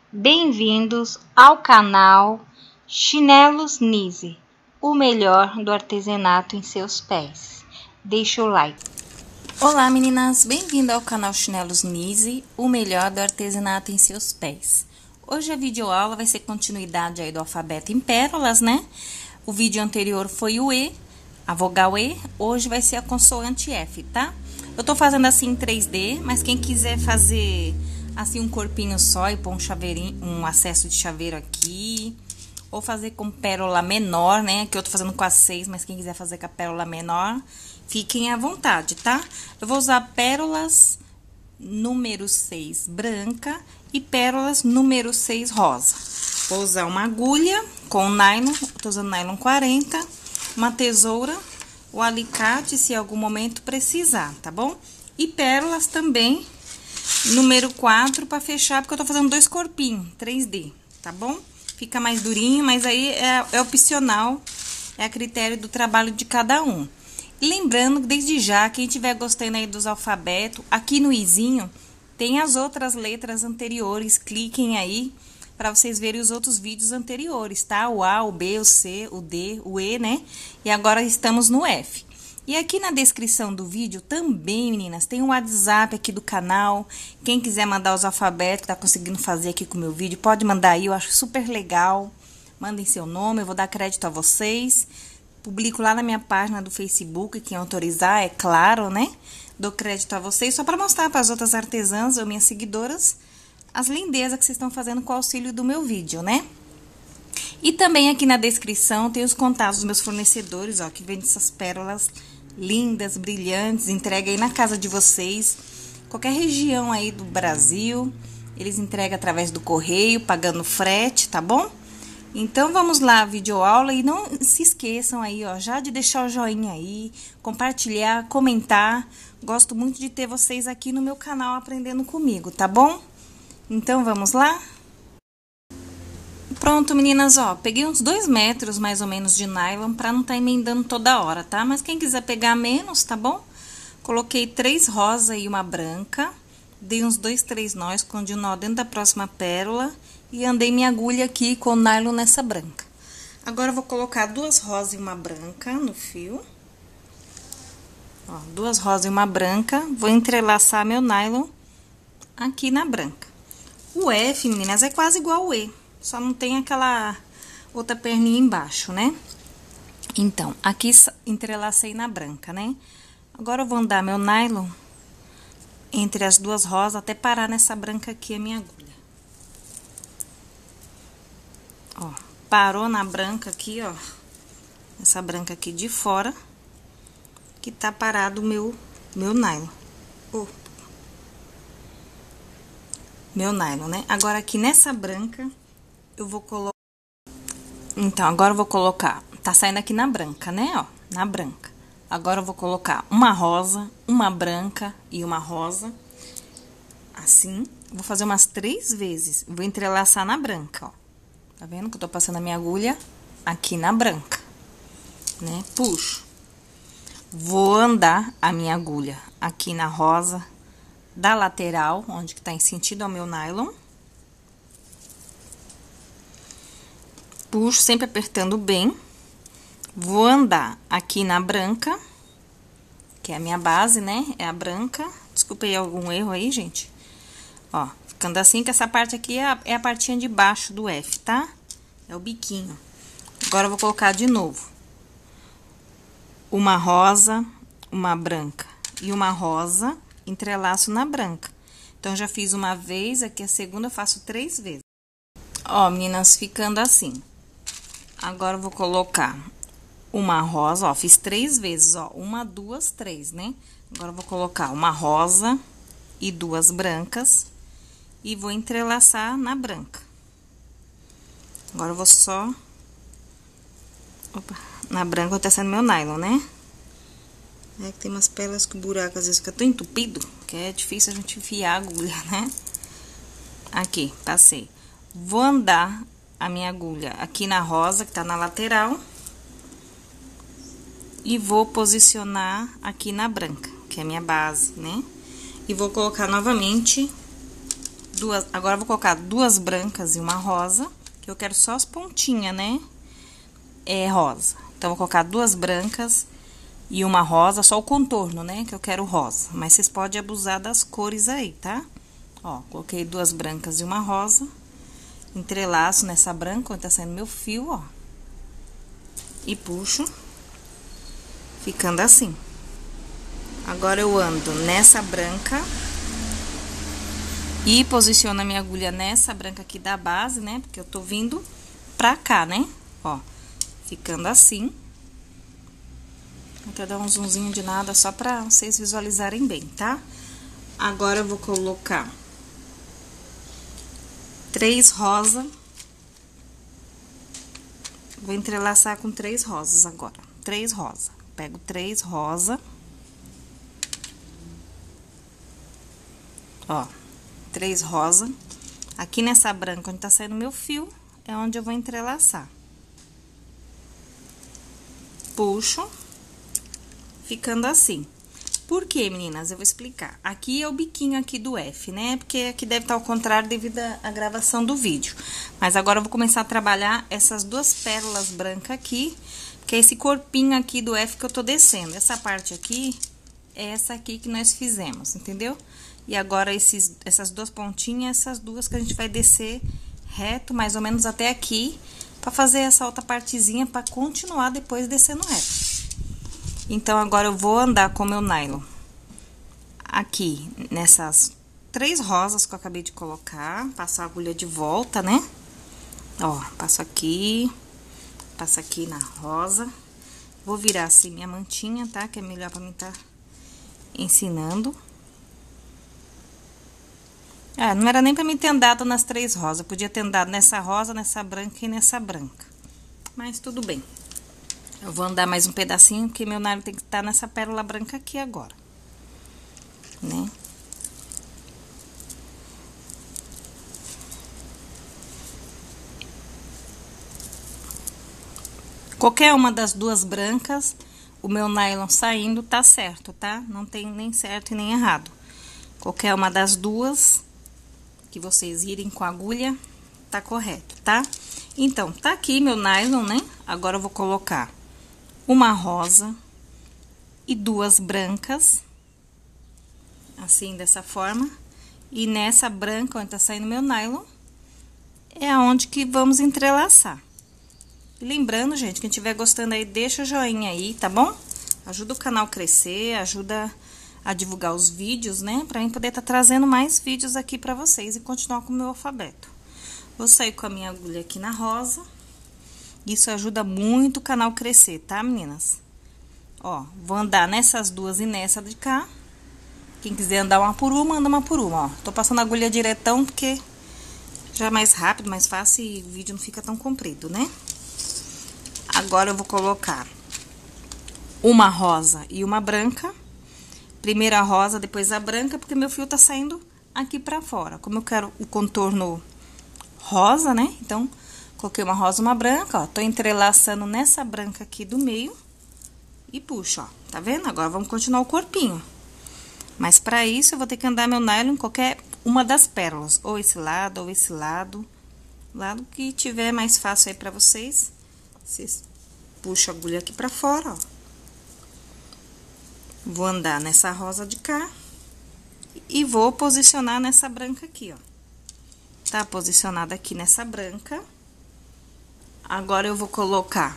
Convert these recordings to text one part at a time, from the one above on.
Bem-vindos ao canal Chinelos Nise, o melhor do artesanato em seus pés. Deixa o like. Olá meninas, bem-vindo ao canal Chinelos Nise, o melhor do artesanato em seus pés. Hoje a videoaula vai ser continuidade aí do alfabeto em pérolas, né? O vídeo anterior foi o E, a vogal E, hoje vai ser a consoante F, tá? Eu tô fazendo assim em 3D, mas quem quiser fazer assim um corpinho só e pôr um chaveirinho, um acesso de chaveiro aqui, ou fazer com pérola menor, né? Que eu tô fazendo com a 6, mas quem quiser fazer com a pérola menor, fiquem à vontade, tá? Eu vou usar pérolas número 6 branca e pérolas número 6 rosa. Vou usar uma agulha com nylon, tô usando nylon 40, uma tesoura, o alicate se em algum momento precisar, tá bom? E pérolas também, número 4 para fechar, porque eu tô fazendo dois corpinhos, 3D, tá bom? Fica mais durinho, mas aí é opcional, é a critério do trabalho de cada um. E lembrando, desde já, quem estiver gostando aí dos alfabetos, aqui no izinho tem as outras letras anteriores, cliquem aí para vocês verem os outros vídeos anteriores, tá? O A, o B, o C, o D, o E, né? E agora estamos no F. E aqui na descrição do vídeo também, meninas, tem um WhatsApp aqui do canal. Quem quiser mandar os alfabetos que tá conseguindo fazer aqui com o meu vídeo, pode mandar aí, eu acho super legal. Mandem seu nome, eu vou dar crédito a vocês. Publico lá na minha página do Facebook, quem autorizar, é claro, né? Dou crédito a vocês, só para mostrar para as outras artesãs ou minhas seguidoras as lindezas que vocês estão fazendo com o auxílio do meu vídeo, né? E também aqui na descrição tem os contatos dos meus fornecedores, ó, que vendem essas pérolas lindas, brilhantes, entrega aí na casa de vocês, qualquer região aí do Brasil, eles entregam através do correio, pagando frete, tá bom? Então, vamos lá, videoaula, e não se esqueçam aí, ó, já de deixar o joinha aí, compartilhar, comentar. Gosto muito de ter vocês aqui no meu canal aprendendo comigo, tá bom? Então, vamos lá? Pronto, meninas, ó, peguei uns 2 metros mais ou menos de nylon pra não tá emendando toda hora, tá? Mas quem quiser pegar menos, tá bom? Coloquei 3 rosa e uma branca, dei uns 2, 3 nós, escondi o nó dentro da próxima pérola e andei minha agulha aqui com o nylon nessa branca. Agora, eu vou colocar 2 rosas e uma branca no fio. Ó, 2 rosas e uma branca, vou entrelaçar meu nylon aqui na branca. O F, meninas, é quase igual ao E, só não tem aquela outra perninha embaixo, né? Então, aqui entrelacei na branca, né? Agora, eu vou andar meu nylon entre as 2 rosas até parar nessa branca aqui a minha agulha. Ó, parou na branca aqui, ó, essa branca aqui de fora, que tá parado o meu nylon. Meu nylon, né? Agora, aqui nessa branca, eu vou colocar... Então, agora eu vou colocar... Tá saindo aqui na branca, né? Ó, na branca. Agora, eu vou colocar uma rosa, uma branca e uma rosa. Assim. Vou fazer umas 3 vezes. Vou entrelaçar na branca, ó. Tá vendo que eu tô passando a minha agulha aqui na branca, né? Puxo. Vou andar a minha agulha aqui na rosa da lateral, onde que tá em sentido ao meu nylon. Puxo, sempre apertando bem. Vou andar aqui na branca, que é a minha base, né? É a branca. Desculpa aí algum erro aí, gente. Ó, ficando assim, que essa parte aqui é a partinha de baixo do F, tá? É o biquinho. Agora, eu vou colocar de novo uma rosa, uma branca e uma rosa, entrelaço na branca. Então, já fiz uma vez, aqui a segunda eu faço 3 vezes. Ó, meninas, ficando assim. Agora, eu vou colocar uma rosa, ó, fiz 3 vezes, ó, 1, 2, 3, né? Agora, eu vou colocar uma rosa e 2 brancas e vou entrelaçar na branca. Agora, eu vou só... Opa, na branca, eu tô tecendo meu nylon, né? É que tem umas pérolas que o buraco às vezes fica tão entupido que é difícil a gente enfiar a agulha, né? Aqui, passei. Vou andar a minha agulha aqui na rosa, que tá na lateral. E vou posicionar aqui na branca, que é a minha base, né? E vou colocar novamente Agora eu vou colocar duas brancas e uma rosa, que eu quero só as pontinhas, né? Rosa. Então, eu vou colocar duas brancas e uma rosa, só o contorno, né? Que eu quero rosa. Mas vocês podem abusar das cores aí, tá? Ó, coloquei duas brancas e uma rosa. Entrelaço nessa branca, onde tá saindo meu fio, ó. E puxo, ficando assim. Agora, eu ando nessa branca e posiciono a minha agulha nessa branca aqui da base, né? Porque eu tô vindo pra cá, né? Ó, ficando assim. Vou até dar um zoomzinho de nada, só pra vocês visualizarem bem, tá? Agora, eu vou colocar 3 rosas. Vou entrelaçar com 3 rosas agora. 3 rosas. Pego 3 rosas. Ó, 3 rosas. Aqui nessa branca, onde tá saindo meu fio, é onde eu vou entrelaçar. Puxo, ficando assim. Por quê, meninas? Eu vou explicar. Aqui é o biquinho aqui do F, né? Porque aqui deve estar ao contrário devido à gravação do vídeo. Mas agora eu vou começar a trabalhar essas duas pérolas brancas aqui, que é esse corpinho aqui do F que eu tô descendo. Essa parte aqui é essa aqui que nós fizemos, entendeu? E agora essas duas pontinhas, essas duas que a gente vai descer reto, mais ou menos até aqui, pra fazer essa outra partezinha pra continuar depois descendo reto. Então, agora eu vou andar com o meu nylon aqui, nessas 3 rosas que eu acabei de colocar, passo a agulha de volta, né? Ó, passo aqui na rosa. Vou virar assim minha mantinha, tá? Que é melhor pra mim tá ensinando. Não era nem pra mim ter andado nas 3 rosas, podia ter andado nessa rosa, nessa branca e nessa branca. Mas tudo bem. Eu vou andar mais um pedacinho, porque meu nylon tem que estar nessa pérola branca aqui agora, né? Qualquer uma das duas brancas, o meu nylon saindo tá certo, tá? Não tem nem certo e nem errado. Qualquer uma das duas que vocês irem com a agulha, tá correto, tá? Então, tá aqui meu nylon, né? Agora eu vou colocar uma rosa e 2 brancas, assim, dessa forma. E nessa branca, onde tá saindo meu nylon, é aonde que vamos entrelaçar. E lembrando, gente, quem estiver gostando aí, deixa o joinha aí, tá bom? Ajuda o canal a crescer, ajuda a divulgar os vídeos, né? Pra mim poder tá trazendo mais vídeos aqui pra vocês e continuar com o meu alfabeto. Vou sair com a minha agulha aqui na rosa. Isso ajuda muito o canal a crescer, tá, meninas? Ó, vou andar nessas duas e nessa de cá. Quem quiser andar uma por uma, anda uma por uma, ó. Tô passando a agulha diretão, porque já é mais rápido, mais fácil e o vídeo não fica tão comprido, né? Agora, eu vou colocar uma rosa e uma branca. Primeiro a rosa, depois a branca, porque meu fio tá saindo aqui pra fora. Como eu quero o contorno rosa, né? Então, coloquei uma rosa e uma branca, ó. Tô entrelaçando nessa branca aqui do meio e puxo, ó. Tá vendo? Agora, vamos continuar o corpinho. Mas, pra isso, eu vou ter que andar meu nylon em qualquer uma das pérolas. Ou esse lado, ou esse lado. Lado que tiver mais fácil aí pra vocês. Vocês puxam a agulha aqui pra fora, ó. Vou andar nessa rosa de cá. E vou posicionar nessa branca aqui, ó. Tá posicionada aqui nessa branca. Agora, eu vou colocar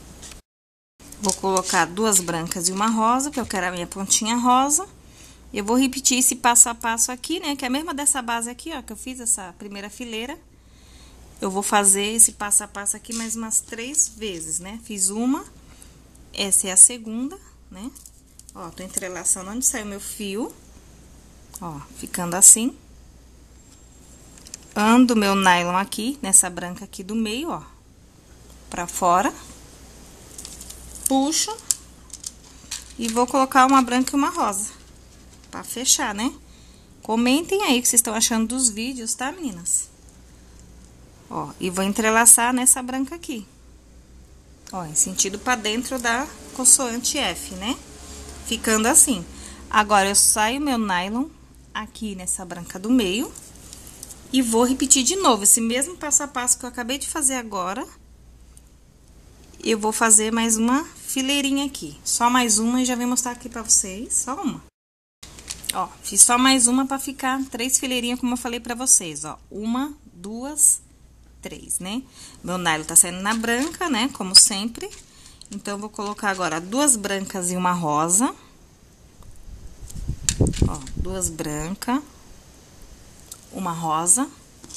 2 brancas e uma rosa, que eu quero a minha pontinha rosa. Eu vou repetir esse passo a passo aqui, né? Que é a mesma dessa base aqui, ó, que eu fiz essa primeira fileira. Eu vou fazer esse passo a passo aqui mais umas 3 vezes, né? Fiz uma, essa é a segunda, né? Ó, tô entrelaçando onde saiu meu fio. Ó, ficando assim. Ando meu nylon aqui, nessa branca aqui do meio, ó, pra fora. Puxo. E vou colocar uma branca e uma rosa. Pra fechar, né? Comentem aí o que vocês estão achando dos vídeos, tá, meninas? Ó, e vou entrelaçar nessa branca aqui. Ó, em sentido pra dentro da consoante F, né? Ficando assim. Agora, eu saio meu nylon aqui nessa branca do meio. E vou repetir de novo esse mesmo passo a passo que eu acabei de fazer agora. Eu vou fazer mais uma fileirinha aqui. Só mais uma e já vou mostrar aqui pra vocês. Só uma. Ó, fiz só mais uma pra ficar 3 fileirinhas, como eu falei pra vocês, ó. 1, 2, 3, né? Meu nylon tá saindo na branca, né? Como sempre. Então, eu vou colocar agora 2 brancas e uma rosa. Ó, 2 brancas. Uma rosa.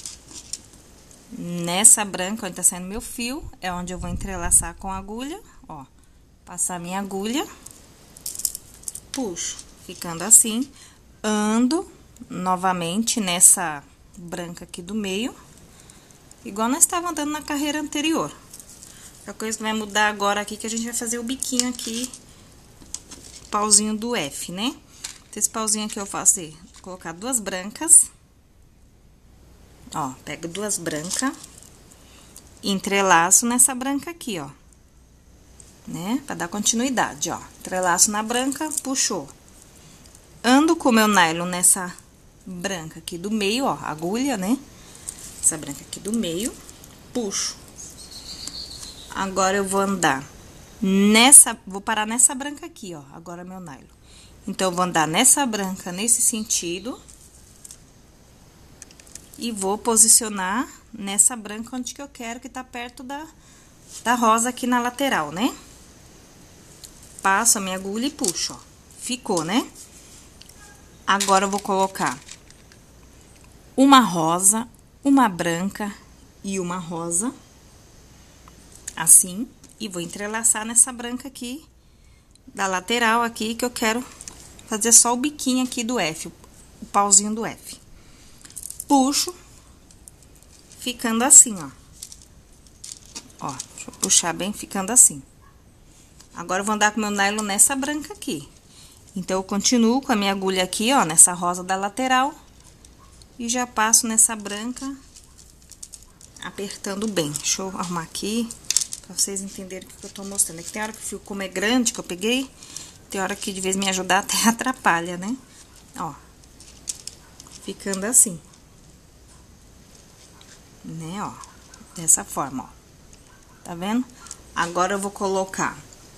Nessa branca onde tá saindo meu fio, é onde eu vou entrelaçar com a agulha, ó. Passar minha agulha. Puxo, ficando assim. Ando novamente nessa branca aqui do meio. Igual nós estávamos andando na carreira anterior. A coisa que vai mudar agora aqui, que a gente vai fazer o biquinho aqui, pauzinho do F, né? Esse pauzinho aqui eu faço, vou colocar 2 brancas. Ó, pego 2 brancas, entrelaço nessa branca aqui, ó. Né? Pra dar continuidade, ó. Entrelaço na branca, puxou. Ando com o meu nylon nessa branca aqui do meio, ó, agulha, né? Essa branca aqui do meio, puxo. Agora, eu vou andar nessa, vou parar nessa branca aqui, ó, agora meu nylon. Então, eu vou andar nessa branca, nesse sentido. E vou posicionar nessa branca onde que eu quero, que tá perto da rosa aqui na lateral, né? Passo a minha agulha e puxo, ó. Ficou, né? Agora, eu vou colocar uma rosa, uma branca e uma rosa. Assim. E vou entrelaçar nessa branca aqui, da lateral aqui, que eu quero fazer só o biquinho aqui do F, o pauzinho do F. Puxo, ficando assim, ó. Ó, deixa eu puxar bem, ficando assim. Agora, eu vou andar com meu nylon nessa branca aqui. Então, eu continuo com a minha agulha aqui, ó, nessa rosa da lateral. E já passo nessa branca, apertando bem. Deixa eu arrumar aqui, pra vocês entenderem o que eu tô mostrando. Aqui tem hora que o fio, como é grande, que eu peguei, tem hora que, de vez me ajudar, até atrapalha, né? Ó, ficando assim. Né, ó, dessa forma, ó. Tá vendo? Agora, eu vou colocar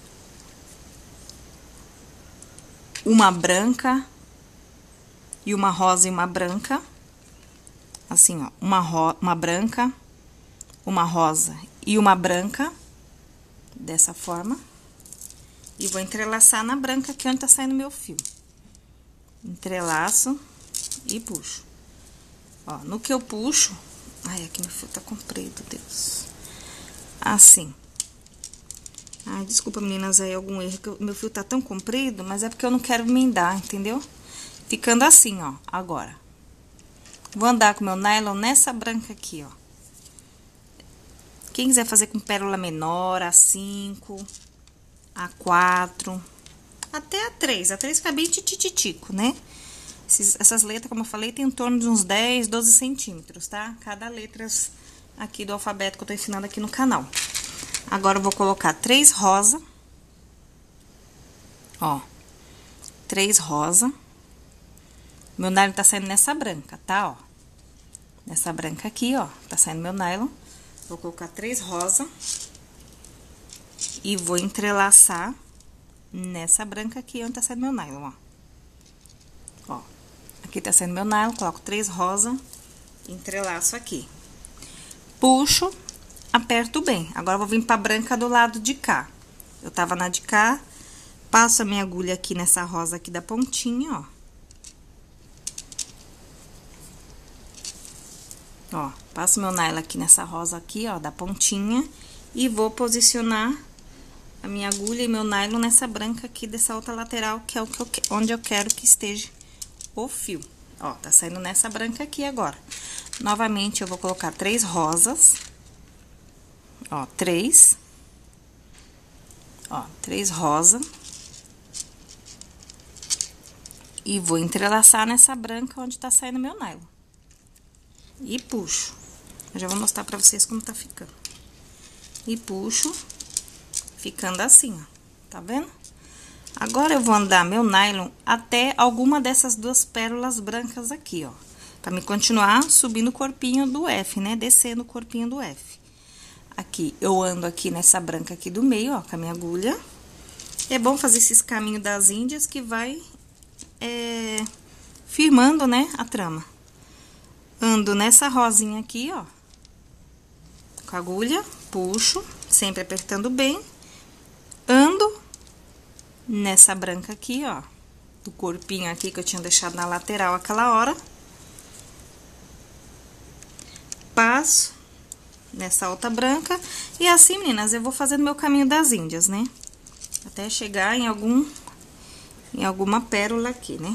uma branca e uma rosa e uma branca. Assim, ó, uma branca, uma rosa e uma branca. Dessa forma. E vou entrelaçar na branca aqui onde tá saindo meu fio. Entrelaço e puxo. Ó, no que eu puxo... Ai, aqui meu fio tá comprido, Deus. Assim. Ai, desculpa, meninas, aí algum erro, que meu fio tá tão comprido, mas é porque eu não quero emendar, entendeu? Ficando assim, ó, agora. Vou andar com meu nylon nessa branca aqui, ó. Quem quiser fazer com pérola menor, A5, A4, até A3. A3 fica bem tititico, né? Essas letras, como eu falei, tem em torno de uns 10, 12 centímetros, tá? Cada letra aqui do alfabeto que eu tô ensinando aqui no canal. Agora, eu vou colocar 3 rosa. Ó, 3 rosa. Meu nylon tá saindo nessa branca, tá? Ó, nessa branca aqui, ó, tá saindo meu nylon. Vou colocar 3 rosa. E vou entrelaçar nessa branca aqui, onde tá saindo meu nylon, ó. Ó, aqui tá saindo meu nylon, coloco 3 rosa, entrelaço aqui. Puxo, aperto bem. Agora, eu vou vir pra branca do lado de cá. Eu tava na de cá, passo a minha agulha aqui nessa rosa aqui da pontinha, ó. Ó, passo meu nylon aqui nessa rosa aqui, ó, da pontinha. E vou posicionar a minha agulha e meu nylon nessa branca aqui dessa outra lateral, que é onde eu quero que esteja o fio. Ó, tá saindo nessa branca aqui agora. Novamente, eu vou colocar 3 rosas. Ó, 3. Ó, 3 rosas. E vou entrelaçar nessa branca onde tá saindo meu nylon. E puxo. Eu já vou mostrar pra vocês como tá ficando. E puxo, ficando assim, ó. Tá vendo? Agora, eu vou andar meu nylon até alguma dessas 2 pérolas brancas aqui, ó. Pra me continuar subindo o corpinho do F, né? Descendo o corpinho do F. Aqui, eu ando aqui nessa branca aqui do meio, ó, com a minha agulha. É bom fazer esses caminhos das Índias que vai firmando, né, a trama. Ando nessa rosinha aqui, ó. Com a agulha, puxo, sempre apertando bem. Ando nessa branca aqui, ó. Do corpinho aqui que eu tinha deixado na lateral aquela hora. Passo nessa outra branca. E assim, meninas, eu vou fazendo meu caminho das Índias, né? Até chegar em alguma pérola aqui, né?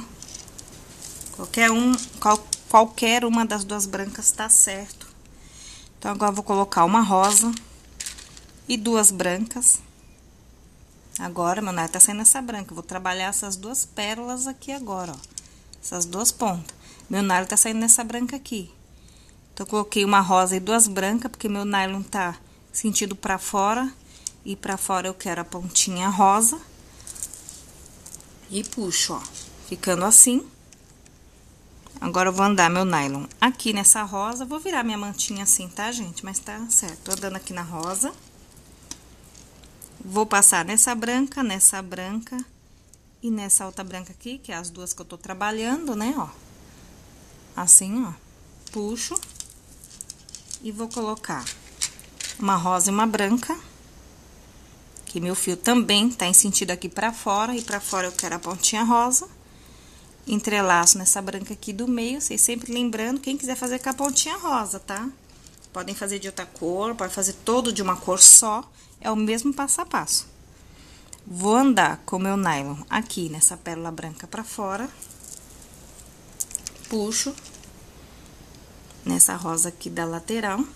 Qualquer uma das duas brancas tá certo. Então, agora eu vou colocar uma rosa e duas brancas. Agora, meu nariz tá saindo essa branca. Eu vou trabalhar essas duas pérolas aqui agora, ó. Essas duas pontas. Meu nylon tá saindo nessa branca aqui. Então, eu coloquei uma rosa e duas brancas, porque meu nylon tá sentido pra fora. E pra fora eu quero a pontinha rosa. E puxo, ó. Ficando assim. Agora, eu vou andar meu nylon aqui nessa rosa. Vou virar minha mantinha assim, tá, gente? Mas tá certo. Tô andando aqui na rosa. Vou passar nessa branca e nessa outra branca aqui, que é as duas que eu tô trabalhando, né, ó. Assim, ó. Puxo. E vou colocar uma rosa e uma branca. Que meu fio também tá em sentido aqui pra fora, e pra fora eu quero a pontinha rosa. Entrelaço nessa branca aqui do meio, vocês sempre lembrando, quem quiser fazer com a pontinha rosa, tá? Podem fazer de outra cor, pode fazer todo de uma cor só, é o mesmo passo a passo. Vou andar com o meu nylon aqui nessa pérola branca pra fora. Puxo nessa rosa aqui da lateral.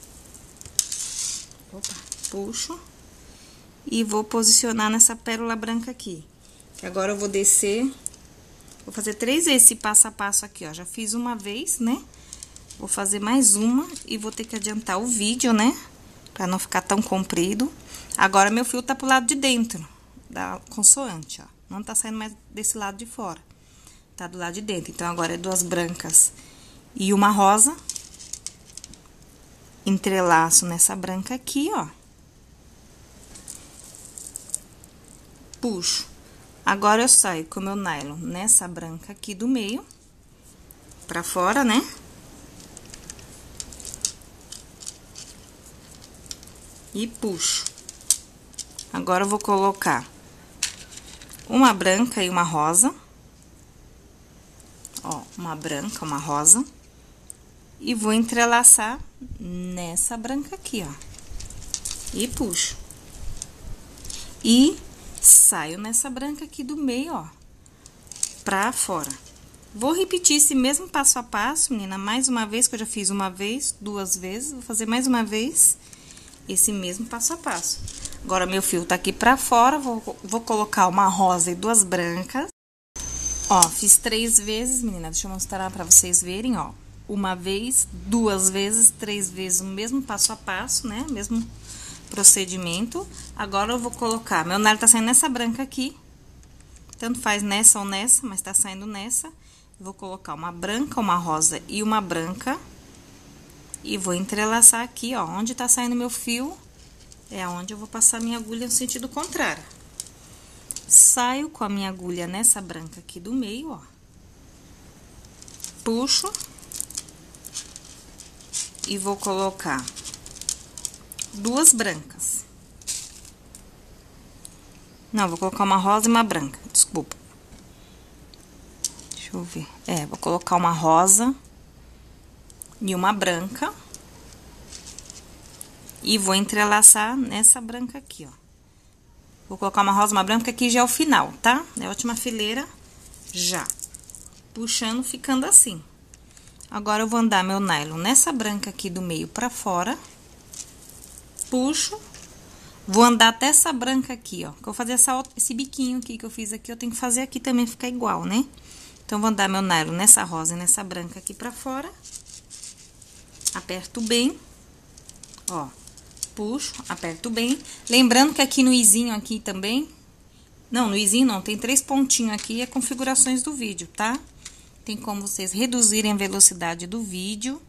Opa, puxo. E vou posicionar nessa pérola branca aqui. Que agora eu vou descer. Vou fazer 3 vezes esse passo a passo aqui, ó. Já fiz uma vez, né? Vou fazer mais uma e vou ter que adiantar o vídeo, né? Pra não ficar tão comprido. Agora, meu fio tá pro lado de dentro da consoante, ó. Não tá saindo mais desse lado de fora. Tá do lado de dentro. Então, agora é duas brancas e uma rosa. Entrelaço nessa branca aqui, ó. Puxo. Agora, eu saio com o meu nylon nessa branca aqui do meio, pra fora, né? E puxo. Agora, eu vou colocar uma branca e uma rosa. Ó, uma branca, uma rosa. E vou entrelaçar nessa branca aqui, ó. E puxo. E saio nessa branca aqui do meio, ó, pra fora. Vou repetir esse mesmo passo a passo, menina, mais uma vez, que eu já fiz uma vez, 2 vezes. Vou fazer mais uma vez esse mesmo passo a passo. Agora, meu fio tá aqui pra fora, vou colocar uma rosa e 2 brancas. Ó, fiz 3 vezes, menina, deixa eu mostrar pra vocês verem, ó. Uma vez, 2 vezes, 3 vezes, o mesmo passo a passo, né, mesmo procedimento. Agora, eu vou colocar, meu nylon tá saindo nessa branca aqui, tanto faz nessa ou nessa, mas tá saindo nessa. Vou colocar uma branca, uma rosa e uma branca, e vou entrelaçar aqui, ó, onde tá saindo meu fio, é onde eu vou passar minha agulha no sentido contrário. Saio com a minha agulha nessa branca aqui do meio, ó, puxo, e vou colocar 2 brancas. Não, vou colocar uma rosa e uma branca, desculpa. Deixa eu ver. Vou colocar uma rosa e uma branca. E vou entrelaçar nessa branca aqui, ó. Vou colocar uma rosa e uma branca, aqui já é o final, tá? É a última fileira, já. Puxando, ficando assim. Agora, eu vou andar meu nylon nessa branca aqui do meio pra fora. Puxo. Vou andar até essa branca aqui, ó. Que eu vou fazer esse biquinho aqui que eu fiz aqui, eu tenho que fazer aqui também, ficar igual, né? Então, vou andar meu nylon nessa rosa e nessa branca aqui pra fora. Aperto bem. Ó, puxo, aperto bem. Lembrando que aqui no izinho aqui também... Não, no izinho não, tem 3 pontinhos aqui, é configurações do vídeo, tá? tem como vocês reduzirem a velocidade do vídeo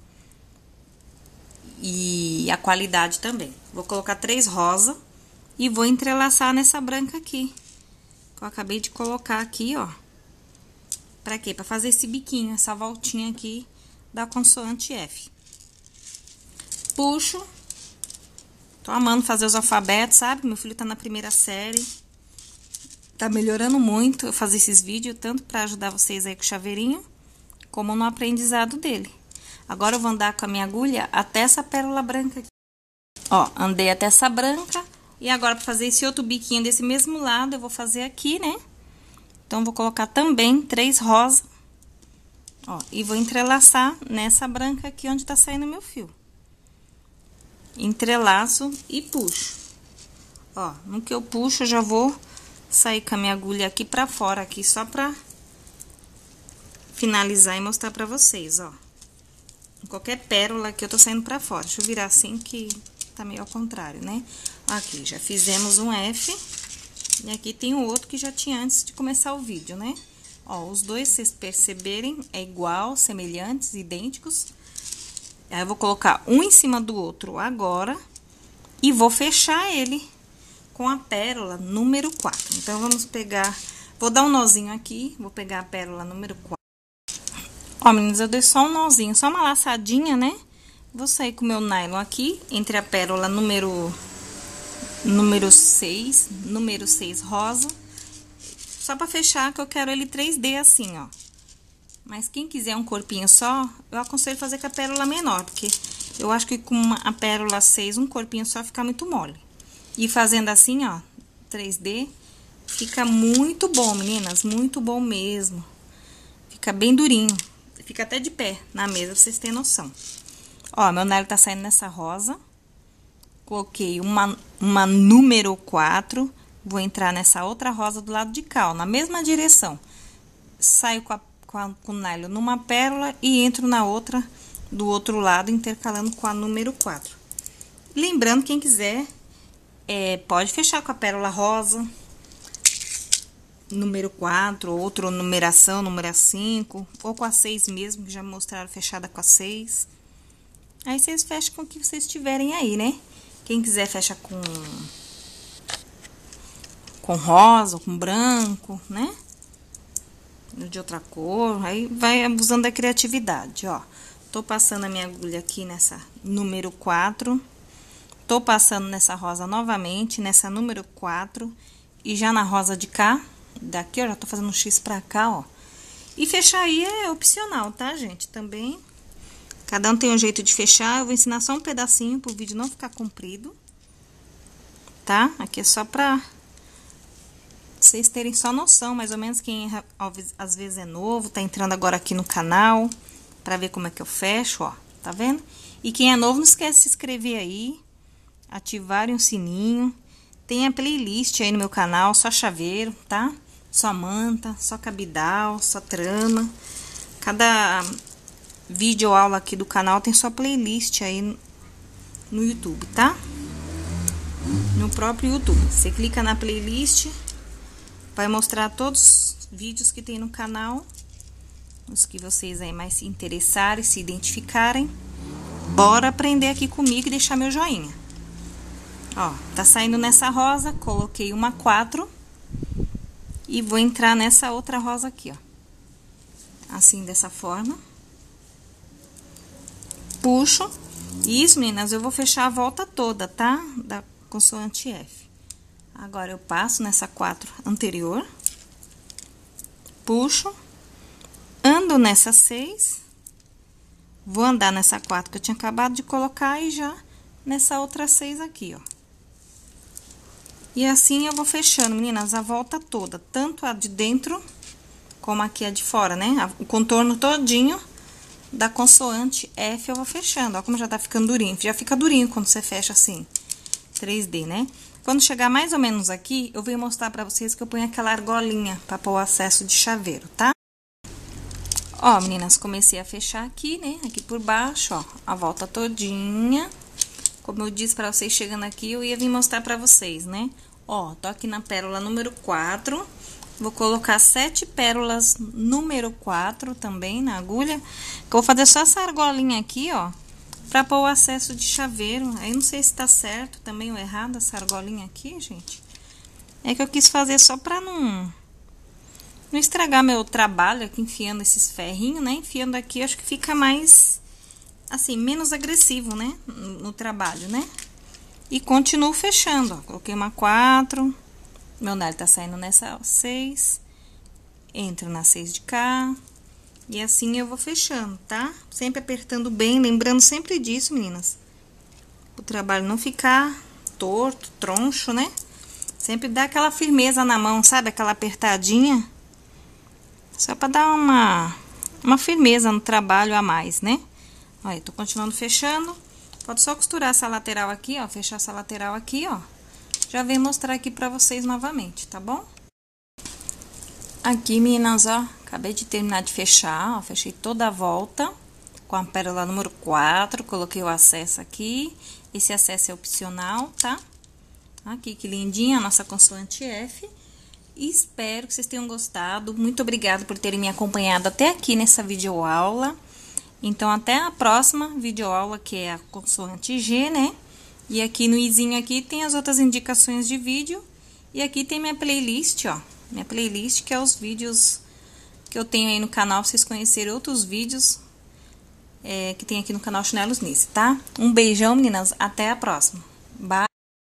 e a qualidade também. Vou colocar 3 rosas e vou entrelaçar nessa branca aqui. Que eu acabei de colocar aqui, ó. Pra quê? Pra fazer esse biquinho, essa voltinha aqui da consoante F. Puxo. Tô amando fazer os alfabetos, sabe? Meu filho tá na primeira série. Tá melhorando muito eu fazer esses vídeos, tanto pra ajudar vocês aí com o chaveirinho, como no aprendizado dele. Agora eu vou andar com a minha agulha até essa pérola branca aqui. Ó, andei até essa branca. E agora, pra fazer esse outro biquinho desse mesmo lado, eu vou fazer aqui, né? Então, vou colocar também 3 rosas. Ó, e vou entrelaçar nessa branca aqui onde tá saindo meu fio. Entrelaço e puxo. Ó, no que eu puxo, eu já vou sair com a minha agulha aqui pra fora, aqui, só pra finalizar e mostrar pra vocês, ó. Qualquer pérola que eu tô saindo pra fora. Deixa eu virar assim que tá meio ao contrário, né? Aqui, já fizemos um F. E aqui tem o outro que já tinha antes de começar o vídeo, né? Ó, os dois, vocês perceberem, é igual, semelhantes, idênticos. Aí, eu vou colocar um em cima do outro agora. E vou fechar ele com a pérola número 4. Então, vamos pegar... Vou dar um nozinho aqui, vou pegar a pérola número 4. Ó, meninas, eu dei só um nozinho, só uma laçadinha, né? Vou sair com o meu nylon aqui, entre a pérola número 6 rosa. Só pra fechar, que eu quero ele 3D assim, ó. Mas quem quiser um corpinho só, eu aconselho fazer com a pérola menor, porque eu acho que com a pérola 6, um corpinho só fica muito mole. E fazendo assim, ó, 3D, fica muito bom, meninas, muito bom mesmo. Fica bem durinho. Fica até de pé na mesa, pra vocês terem noção. Ó, meu nylon tá saindo nessa rosa. Coloquei uma número 4. Vou entrar nessa outra rosa do lado de cá, ó, na mesma direção. Saio com o nylon numa pérola e entro na outra do outro lado, intercalando com a número 4. Lembrando, quem quiser, pode fechar com a pérola rosa, número 4, outra numeração, número 5, ou com a 6 mesmo, que já mostraram fechada com a 6. Aí, vocês fecham com o que vocês tiverem aí, né? Quem quiser, fecha com rosa, ou com branco, né? De outra cor, aí vai abusando da criatividade, ó. Tô passando a minha agulha aqui nessa número 4. Tô passando nessa rosa novamente, nessa número 4. E já na rosa de cá, daqui eu já tô fazendo um X pra cá, ó. E fechar aí é opcional, tá, gente? Também, cada um tem um jeito de fechar. Eu vou ensinar só um pedacinho pro vídeo não ficar comprido, tá? Aqui é só pra vocês terem só noção, mais ou menos, quem às vezes é novo, tá entrando agora aqui no canal, pra ver como é que eu fecho, ó, tá vendo? E quem é novo, não esquece de se inscrever aí, ativarem o sininho. Tem a playlist aí no meu canal, só chaveiro, tá? Só manta, só cabidal, só trama. Cada vídeo ou aula aqui do canal tem sua playlist aí no YouTube, tá? No próprio YouTube. Você clica na playlist, vai mostrar todos os vídeos que tem no canal, os que vocês aí mais se interessarem, se identificarem. Bora aprender aqui comigo e deixar meu joinha. Ó, tá saindo nessa rosa, coloquei uma 4 e vou entrar nessa outra rosa aqui, ó. Assim, dessa forma. Puxo. Isso, meninas, eu vou fechar a volta toda, tá? Da consoante F. Agora, eu passo nessa 4 anterior. Puxo. Ando nessa 6. Vou andar nessa 4 que eu tinha acabado de colocar e já nessa outra 6 aqui, ó. E assim eu vou fechando, meninas, a volta toda, tanto a de dentro como aqui a de fora, né? O contorno todinho da consoante F eu vou fechando, ó, como já tá ficando durinho. Já fica durinho quando você fecha assim, 3D, né? Quando chegar mais ou menos aqui, eu venho mostrar pra vocês que eu ponho aquela argolinha pra pôr o acesso de chaveiro, tá? Ó, meninas, comecei a fechar aqui, né? Aqui por baixo, ó, a volta todinha. Como eu disse pra vocês, chegando aqui, eu ia vir mostrar pra vocês, né? Ó, tô aqui na pérola número 4. Vou colocar 7 pérolas número 4 também na agulha. Que eu vou fazer só essa argolinha aqui, ó, pra pôr o acesso de chaveiro. Aí não sei se tá certo também ou errado essa argolinha aqui, gente. É que eu quis fazer só pra não estragar meu trabalho aqui enfiando esses ferrinhos, né? Enfiando aqui, acho que fica mais, assim, menos agressivo, né? No trabalho, né? E continuo fechando, ó. Coloquei uma 4. Meu nalho tá saindo nessa, ó, 6. Entro na 6 de cá. E assim eu vou fechando, tá? Sempre apertando bem, lembrando sempre disso, meninas. O trabalho não ficar torto, troncho, né? Sempre dá aquela firmeza na mão, sabe? Aquela apertadinha. Só pra dar uma firmeza no trabalho a mais, né? Olha, tô continuando fechando. Pode só costurar essa lateral aqui, ó. Fechar essa lateral aqui, ó. Já venho mostrar aqui pra vocês novamente, tá bom? Aqui, meninas, ó. Acabei de terminar de fechar, ó. Fechei toda a volta com a pérola número 4. Coloquei o acesso aqui. Esse acesso é opcional, tá? Aqui, que lindinha a nossa consoante F. E espero que vocês tenham gostado. Muito obrigada por terem me acompanhado até aqui nessa videoaula. Então, até a próxima videoaula, que é a consoante G, né? E aqui no izinho aqui tem as outras indicações de vídeo. E aqui tem minha playlist, ó. Minha playlist, que é os vídeos que eu tenho aí no canal, pra vocês conhecerem outros vídeos que tem aqui no canal Chinelos Nice, tá? Um beijão, meninas. Até a próxima. Bye!